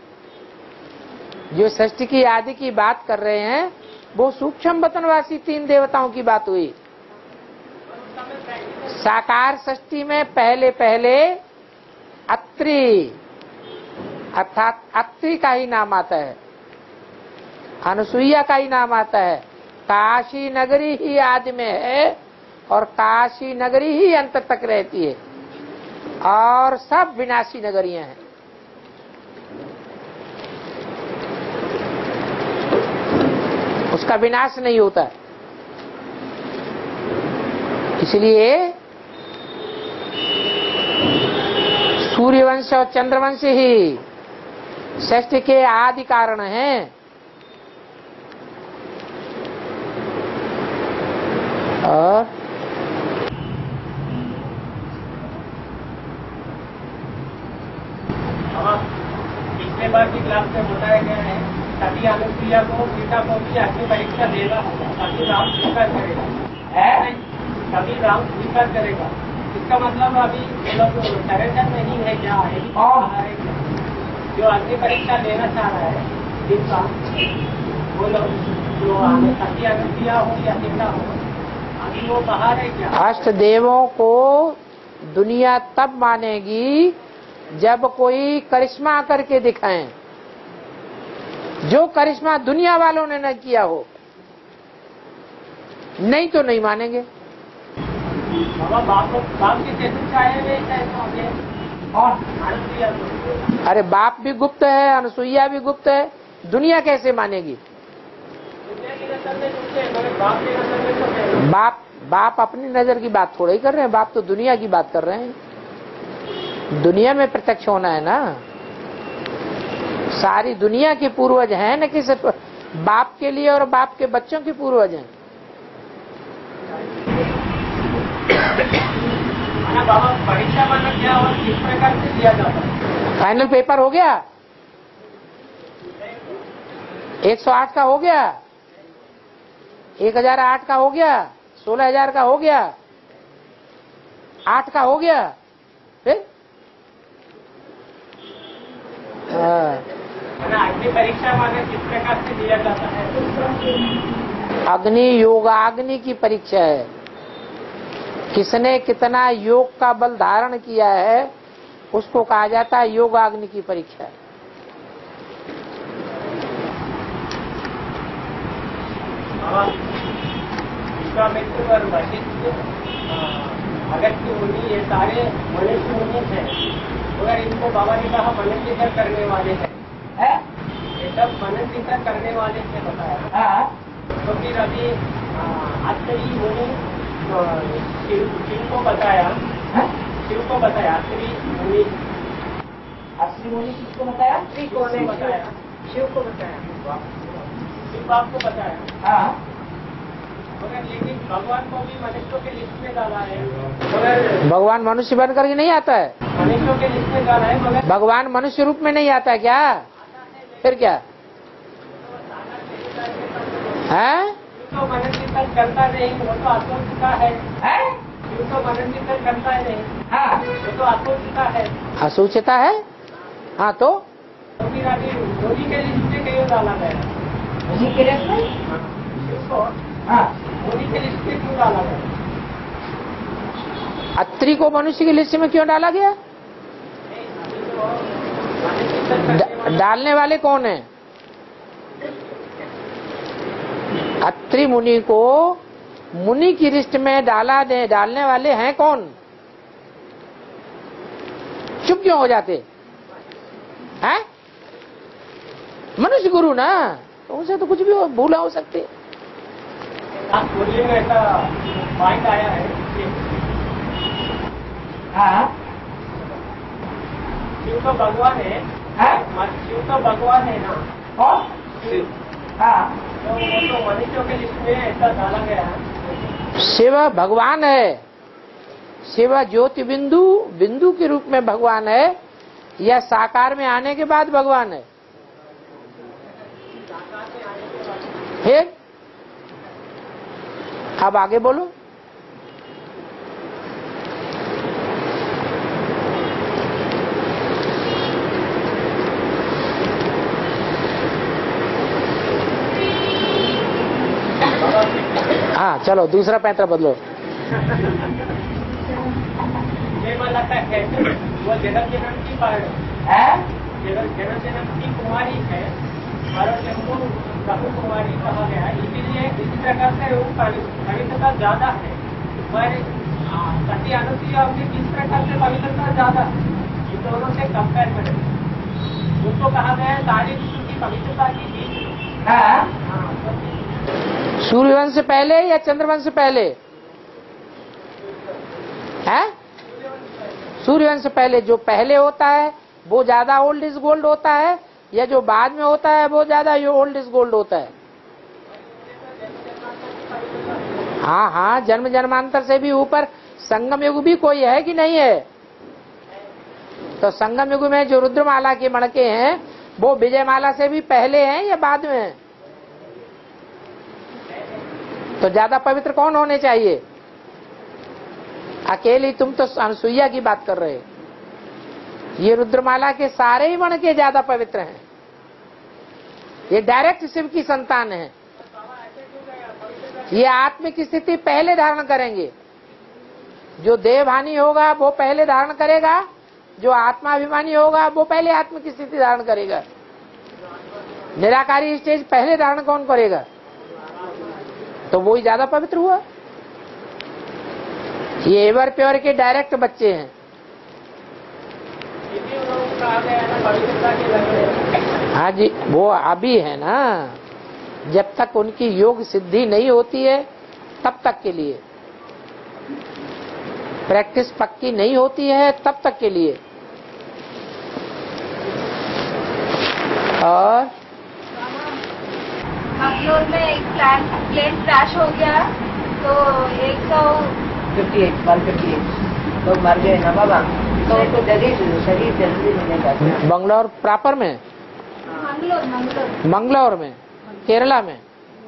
जो षष्ठी की आदि की बात कर रहे हैं वो सूक्ष्म वतनवासी तीन देवताओं की बात हुई। साकार षष्ठी में पहले पहले अत्रि अर्थात अत्रि का ही नाम आता है, अनुसुईया का ही नाम आता है। काशी नगरी ही आदि में है और काशी नगरी ही अंत तक रहती है, और सब विनाशी नगरियां हैं। उसका विनाश नहीं होता, इसलिए सूर्यवंश और चंद्रवंश ही षष्ठ के आदि कारण हैं। और पिछले बार की क्लास में बताया गया है सती अनुप्रिया को सीता को भी अग्नि परीक्षा देगा, तभी राम स्वीकार करेगा, है? तभी राम स्वीकार करेगा। इसका मतलब अभी ये लोग सरेंडर में ही है क्या है? और जो अग्नि परीक्षा लेना चाह रहा है जिसका वो लोग जो सती अनुप्रिया हो या सीता हो, अभी वो बाहर है क्या? अष्ट देवों को दुनिया तब मानेगी जब कोई करिश्मा करके दिखाएं, जो करिश्मा दुनिया वालों ने न किया हो, नहीं तो नहीं मानेंगे। बाप बाप की चेतन और अरे बाप भी गुप्त है, अनुसुईया भी गुप्त है, दुनिया कैसे मानेगी? बाप बाप अपनी नजर की बात थोड़ा ही कर रहे हैं, बाप तो दुनिया की बात कर रहे हैं। दुनिया में प्रत्यक्ष होना है ना, सारी दुनिया के पूर्वज हैं न कि सिर्फ बाप के लिए और बाप के बच्चों के पूर्वज हैं। बाबा परीक्षा वाला क्या और किस प्रकार से दिया जाता है? फाइनल पेपर हो गया, एक सौ आठ का हो गया, एक हजार आठ का हो गया, सोलह हजार का हो गया, आठ का हो गया, फिर अग्नि परीक्षा वाले किस प्रकार से दिया जाता है? अग्नि योगाग्नि की परीक्षा है। किसने कितना योग का बल धारण किया है उसको कहा जाता है योगाग्नि की परीक्षा है। बाबा विश्वामित्र और वशिष्ठ, अगस्त्य मुनि, ये सारे मनुष्य मुनि थे, मगर इनको बाबा ने कहा मनन चिंतन करने वाले हैं। है? ये सब मनन चिंतन करने वाले थे बताया। हाँ। तो फिर अभी अत्रि मुनि शिव शिव को बताया, हाँ? शिव को बताया अत्रि मुनि, अत्रि मुनि किसको बताया? श्री को ने बताया, शिव को बताया। शिव बाप को बताया। हाँ। मगर लेकिन भगवान को भी मनुष्यों के लिस्ट में डाला है, मगर भगवान मनुष्य बन करके नहीं आता है। मनुष्यों के लिस्ट में डाला है, मगर भगवान मनुष्य रूप में नहीं आता है क्या? फिर क्या है? तो मनन चिंतन करता नहीं, वो तो आत्मा चुका है। है? शिव तो मनन चिंतन करता है नहीं, हाँ। वो तो आत्मा चुका है। असूचिता है। हाँ तो तो फिर अभी मोदी के लिस्ट में क्यों डाला गया? उसी के रेस में। शिव को हाँ। मोदी के लिस्ट में क्यों डाला गया? अत्रि को मनुष्य की लिस्ट में क्यों डाला गया? मनन चिंतन करने ड- वाले डालने वाले कौन है? अत्रि मुनि को मुनि की लिस्ट में डाला दे डालने वाले हैं कौन? चुप क्यों हो जाते हैं? मनुष्य गुरु ना, तो उनसे तो कुछ भी हो, भूल हो सकती है। आप बोलिए ऐसा पॉइंट आया है। हाँ। शिव तो भगवान है, हाँ? शिव तो भगवान है ना, और? शिव हाँ। तो वो तो मनुष्यों के लिस्ट में ऐसा डाला गया है। शिव भगवान है। शिव ज्योति बिंदु बिंदु के रूप में भगवान है या साकार में आने के बाद भगवान है? फिर अब आगे बोलो। हाँ चलो दूसरा पैंतरा बदलो। ये वाला का है वो जन्म जन्म की पार है? जन्म जन्म जन्म की कुमारी है और जन्म प्रभु कुमारी कहा गया है, इसीलिए इसी प्रकार से वो पवित्रता ज्यादा है। पर सती अनुसुईया में किस प्रकार से पवित्रता ज्यादा है, इन दोनों से कंपेयर करें। उसको कहा गया है सारी विश्व की पवित्रता की बीच। हाँ। सूर्यवंश से पहले या चंद्रवंश से पहले? है? सूर्यवंश से पहले। जो पहले होता है वो ज्यादा ओल्ड इज गोल्ड होता है या जो बाद में होता है वो ज्यादा ओल्ड इज गोल्ड होता है? हाँ हाँ, जन्म जन्मांतर से भी ऊपर संगम युग भी कोई है कि नहीं है? तो संगम युग में जो रुद्रमाला के मणके हैं वो विजयमाला से भी पहले हैं या बाद में हैं? तो ज्यादा पवित्र कौन होने चाहिए? अकेली तुम तो अनुसुईया की बात कर रहे हो। ये रुद्रमाला के सारे ही मणके ज्यादा पवित्र हैं। ये डायरेक्ट शिव की संतान है। ये आत्मिक स्थिति पहले धारण करेंगे। जो देवहानि होगा वो पहले धारण करेगा, जो आत्माभिमानी होगा वो पहले आत्मिक स्थिति धारण करेगा। निराकारी स्टेज पहले धारण कौन करेगा? तो वो ही ज्यादा पवित्र हुआ। ये एवर प्योर के डायरेक्ट बच्चे हैं। हाँ जी, वो अभी है ना, जब तक उनकी योग सिद्धि नहीं होती है तब तक के लिए, प्रैक्टिस पक्की नहीं होती है तब तक के लिए। और मंगलोर में एक प्लान प्लेन क्रैश हो गया तो एक सौ fifty eight one fifty eight लोग मर गए ना बाबा, तो उनको जल्दी शरीर जल्दी मिलेगा। बंगलौर प्रॉपर में? मंगलोर मंगलोर मंगलौर में, केरला में?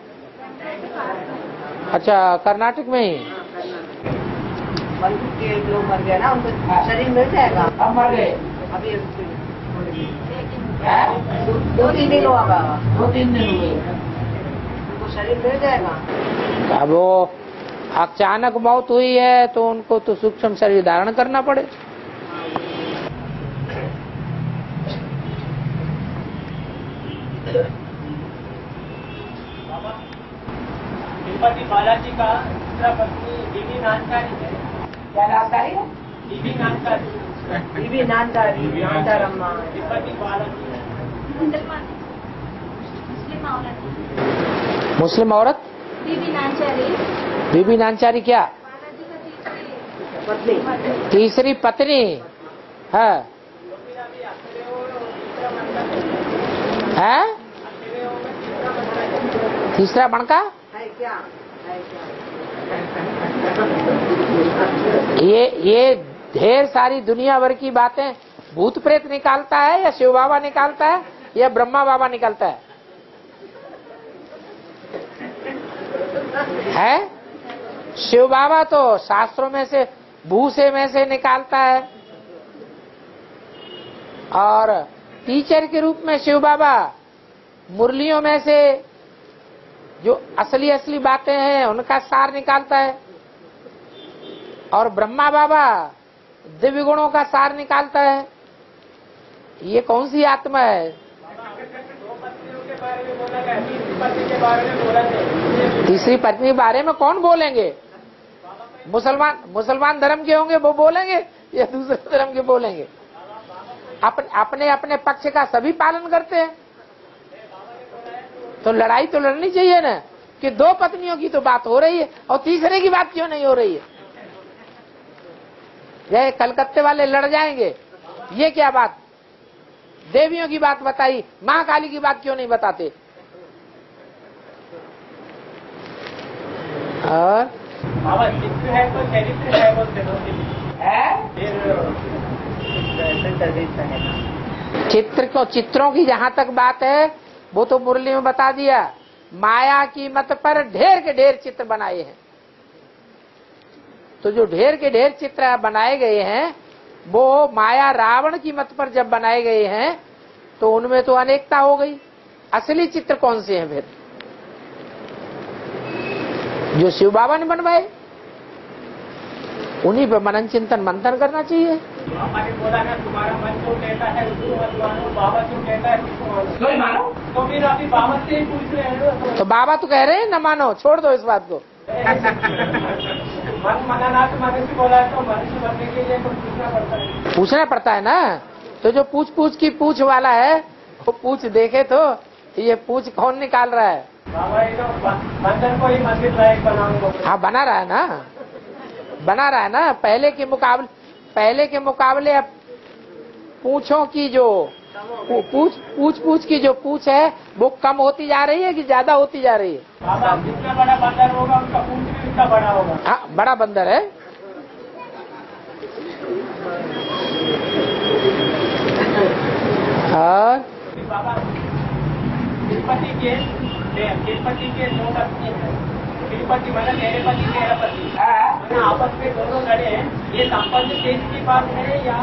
अच्छा, कर्नाटक में ही? वन फिफ्टी एट लोग मर गए ना, उनको शरीर मिल जाएगा। अब मर गए? अभी दो तीन दिन हुआ बाबा, दो तीन दिन हुए। उनको शरीर मिल जाएगा। अब वो अचानक मौत हुई है तो उनको तो सूक्ष्म शरीर धारण करना पड़े। तिरुपति बालाजी का दूसरा पत्नी बीबी नानकारी है। क्या नानकारी है? बीबी नानकारी, बीबी नानकारी, नानकारम्मा। तिरुपति बालाजी मुसलमान मुस्लिम औरत मुस्लिम औरत बीबी नानचारी बीबी नानचारी क्या? बालाजी का तीसरी पत्नी। तीसरी पत्नी है। है तीसरा बणका है क्या? है क्या? ये ये ढेर सारी दुनिया भर की बातें भूत प्रेत निकालता है या शिव बाबा निकालता है या ब्रह्मा बाबा निकालता है? है शिव बाबा तो शास्त्रों में से भूसे में से निकालता है, और टीचर के रूप में शिव बाबा मुरलियों में से जो असली असली बातें हैं उनका सार निकालता है, और ब्रह्मा बाबा दिव्य गुणों का सार निकालता है। ये कौन सी आत्मा है? तीसरी पत्नी के बारे में कौन बोलेंगे? मुसलमान मुसलमान धर्म के होंगे वो बोलेंगे या दूसरे धर्म के बोलेंगे? अपने अपने अपने पक्ष का सभी पालन करते हैं, तो लड़ाई तो लड़नी चाहिए ना कि दो पत्नियों की तो बात हो रही है और तीसरे की बात क्यों नहीं हो रही है? ये कलकत्ते वाले लड़ जाएंगे, ये क्या बात? देवियों की बात बताई, महाकाली की बात क्यों नहीं बताते? और बाबा चित्र है तो चरित्र है बोलते हैं। चित्र को चित्रों की जहाँ तक बात है वो तो मुरली में बता दिया। माया की मत पर ढेर के ढेर चित्र बनाए हैं, तो जो ढेर के ढेर चित्र बनाए गए हैं वो माया रावण की मत पर जब बनाए गए हैं तो उनमें तो अनेकता हो गई। असली चित्र कौन से हैं फिर? जो शिव बाबा ने बनवाए, उन्हीं पर मनन चिंतन मंथन करना चाहिए। बाबा ने बोला ना तुम्हारा मन क्यों कहता है उसको मत मानो, बाबा क्यों कहता है किसको मानो? मानो तो फिर अभी बाबा से ही पूछ रहे हैं। तो बाबा तो कह रहे हैं न मानो, छोड़ दो इस बात को। मन मनाना तो मनुष्य बोला तो मनुष्य बनने के लिए तो पूछना पड़ता है। पूछना पड़ता है ना, तो जो पूछ पूछ की पूछ वाला है वो पूछ देखे तो ये पूछ कौन निकाल रहा है? बाबा ये तो बंदर को ही मंदिर लायक बनाऊंगा। हाँ बना रहा है ना, बना रहा है ना। पहले के मुकाबले पहले के मुकाबले अब पूछों की जो पूछ पूछ पूछ की जो पूछ है वो कम होती जा रही है कि ज्यादा होती जा रही है? बाबा जितना बड़ा बंदर होगा उसका पूछ भी उतना बड़ा होगा। हाँ बड़ा बंदर है। और बाबा तिरुपति के तिरुपति के दो पत्नी है। तिरुपति मैंने मेरे पति मेरा पति मैंने आपस में दोनों लड़े हैं, ये संपन्न स्टेज की बात है या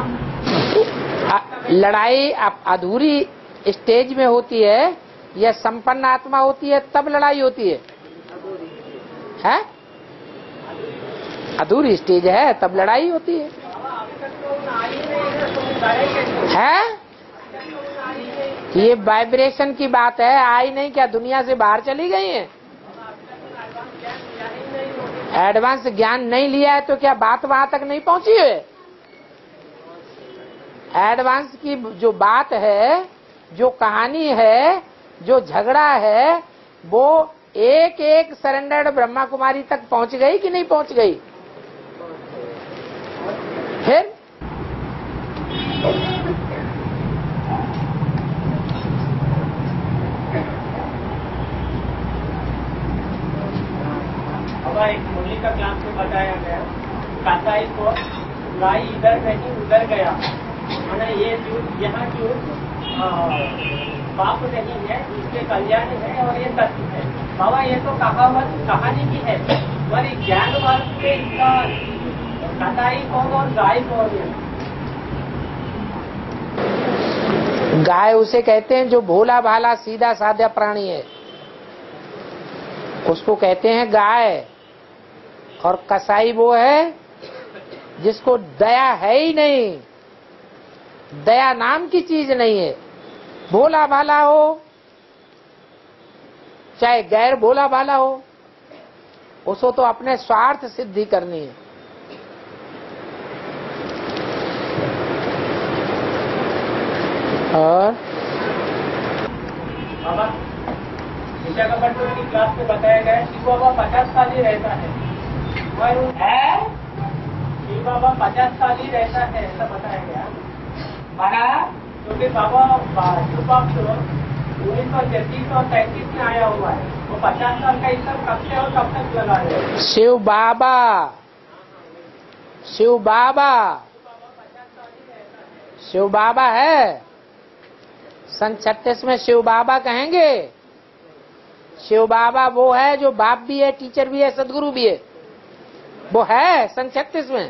लड़ाई अधूरी स्टेज में होती है या संपन्न आत्मा होती है तब लड़ाई होती है? है अधूरी स्टेज है तब लड़ाई होती है। है ये वाइब्रेशन की बात है, आई नहीं क्या? दुनिया से बाहर चली गई है? एडवांस ज्ञान नहीं लिया है तो क्या बात वहां तक नहीं पहुंची है? एडवांस की जो बात है, जो कहानी है, जो झगड़ा है, वो एक एक सरेंडर्ड ब्रह्मा कुमारी तक पहुंच गई कि नहीं पहुंच गई? फिर हमारा एक मुरली का क्लास में बताया गया, कासाई को गाय इधर नहीं उधर गया, मैंने ये जो यहाँ जो पाप नहीं है इसके कल्याण है और ये सत्य है। बाबा ये तो कहावत कहानी की है, हमारी ज्ञान वर्ग में इसका कासाई कौन और गाय कौन है? गाय उसे कहते हैं जो भोला भाला सीधा साधा प्राणी है, उसको कहते हैं गाय। और कसाई वो है जिसको दया है ही नहीं, दया नाम की चीज नहीं है। भोला भाला हो चाहे गैर भोला भाला हो, उसको तो अपने स्वार्थ सिद्धि करनी है। और बाबा विशाखापट्टनम की क्लास में बताया गया है शिव बाबा पचास साल ही रहता है। है शिव बाबा पचास साल ही रहता है ऐसा बताया गया। माना क्योंकि बाबा शिव बाबा उन्नीस सौ तैतीस और तैतीस में आया हुआ है, वो पचास साल का हिस्सा कब से और कब तक लगा है। शिव बाबा शिव बाबा शिव बाबा है। सन छत्तीस में शिव बाबा कहेंगे। शिव बाबा वो है जो बाप भी है, टीचर भी है, सदगुरु भी है, वो है सन छत्तीस में।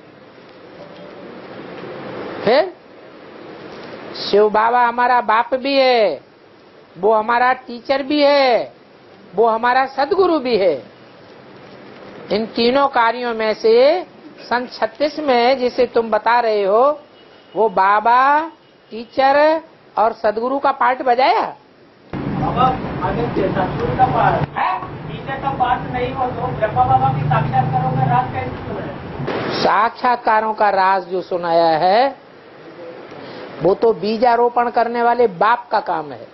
फिर शिव बाबा हमारा बाप भी है, वो हमारा टीचर भी है, वो हमारा सदगुरु भी है। इन तीनों कार्यों में से सन छत्तीस में जिसे तुम बता रहे हो वो बाबा, टीचर और सदगुरु का पार्ट बजाया। बाबा अगर सदगुरु का पार्ट है, टीचर का पार्ट नहीं हो तो ब्रह्मा बाबा की साक्षात्कारों का राज कैसे सुनाया? साक्षात्कारों का राज जो सुनाया है वो तो बीजारोपण करने वाले बाप का काम है।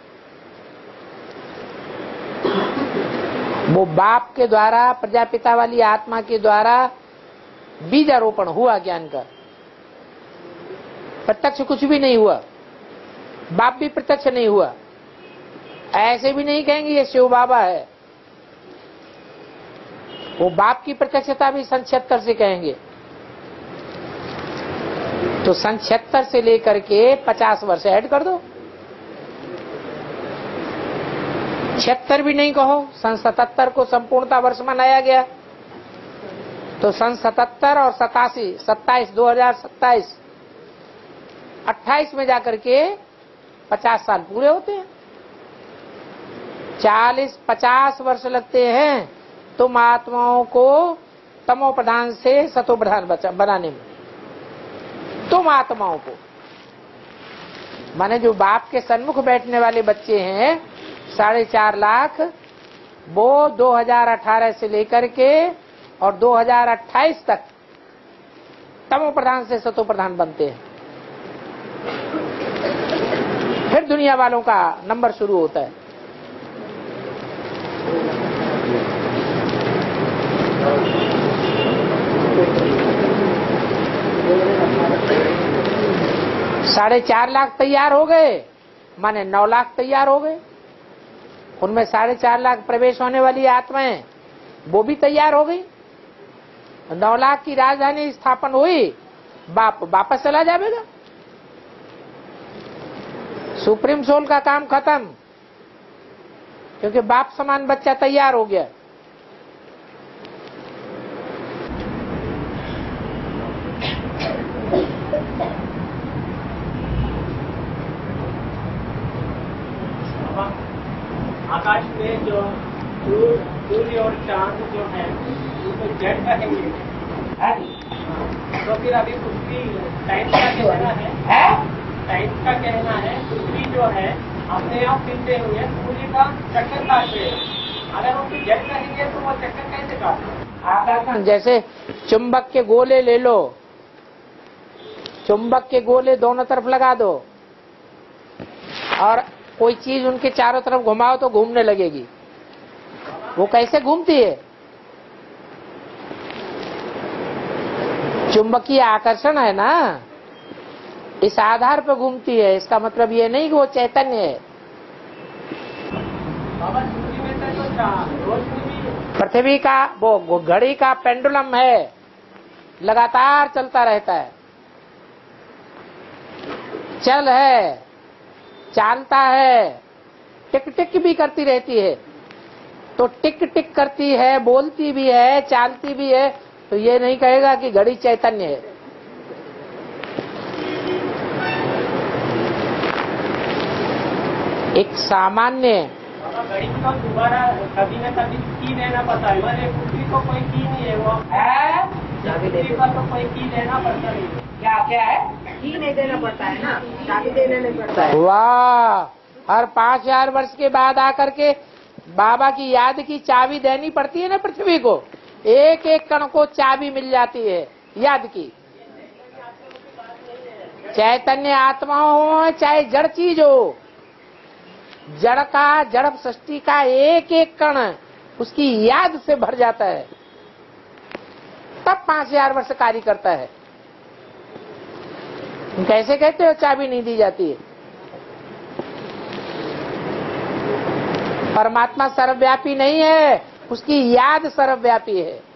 वो बाप के द्वारा, प्रजापिता वाली आत्मा के द्वारा बीजारोपण हुआ ज्ञान का। प्रत्यक्ष कुछ भी नहीं हुआ, बाप भी प्रत्यक्ष नहीं हुआ। ऐसे भी नहीं कहेंगे ये शिव बाबा है। वो बाप की प्रत्यक्षता भी सन छिहत्तर से कहेंगे। तो सन छिहत्तर से लेकर के पचास वर्ष ऐड कर दो। छिहत्तर भी नहीं कहो, सन सतहत्तर को संपूर्णता वर्ष मनाया गया, तो सन सतहत्तर और सतासी, सत्ताईस, दो हजार सत्ताईस, अट्ठाईस में जाकर के पचास साल पूरे होते हैं। चालीस पचास वर्ष लगते हैं तुम आत्माओं को तमो प्रधान से सतो प्रधान बनाने में। तुम आत्माओं को, माने जो बाप के सन्मुख बैठने वाले बच्चे हैं साढ़े चार लाख, वो दो हजार अठारह से लेकर के और दो हजार अट्ठाईस तक तमो प्रधान से सतो प्रधान बनते हैं। फिर दुनिया वालों का नंबर शुरू होता है। साढ़े चार लाख तैयार हो गए, माने नौ लाख तैयार हो गए। उनमें साढ़े चार लाख प्रवेश होने वाली आत्माएं वो भी तैयार हो गई। नौ लाख की राजधानी स्थापन हुई, बाप वापस चला जाएगा। सुप्रीम सोल का काम खत्म, क्योंकि बाप समान बच्चा तैयार हो गया। आकाश में जो सूर्य और चांद जो है उनको जेट कहेंगे, तो फिर अभी पृथ्वी साइंस का कहना है, साइंस का कहना है पृथ्वी जो है अपने आप फिरते हुए सूर्य का चक्कर काट रहे हैं। अगर उनको जेट कहेंगे तो वो चक्कर कैसे काट? जैसे चुंबक के गोले ले लो, चुंबक के गोले दोनों तरफ लगा दो और कोई चीज उनके चारों तरफ घुमाओ तो घूमने लगेगी। वो कैसे घूमती है? चुंबकीय आकर्षण है ना, इस आधार पर घूमती है। इसका मतलब ये नहीं कि वो चैतन्य है। पृथ्वी का वो घड़ी का पेंडुलम है, लगातार चलता रहता है, चल है, चालता है, टिक टिक भी करती रहती है। तो टिक टिक करती है, बोलती भी है, चालती भी है, तो ये नहीं कहेगा कि घड़ी चैतन्य है। एक सामान्य घड़ी को दोबारा कभी न कभी की लेना पड़ता है। मैंने पृथ्वी को कोई की नहीं है, वो है पृथ्वी पर तो कोई की लेना पड़ता है। क्या क्या है? की नहीं देना पड़ता है ना, चाबी देना नहीं पड़ता है। वाह, हर पांच हजार वर्ष के बाद आकर के बाबा की याद की चाबी देनी पड़ती है ना पृथ्वी को, एक एक कण को चाबी मिल जाती है याद की। चैतन्य आत्मा हो चाहे जड़ चीज हो, जड़ का, जड़ सृष्टि का एक एक कण उसकी याद से भर जाता है, तब पांच हजार वर्ष कार्य करता है। तुम कैसे कहते हो चाबी नहीं दी जाती है? परमात्मा सर्वव्यापी नहीं है, उसकी याद सर्वव्यापी है।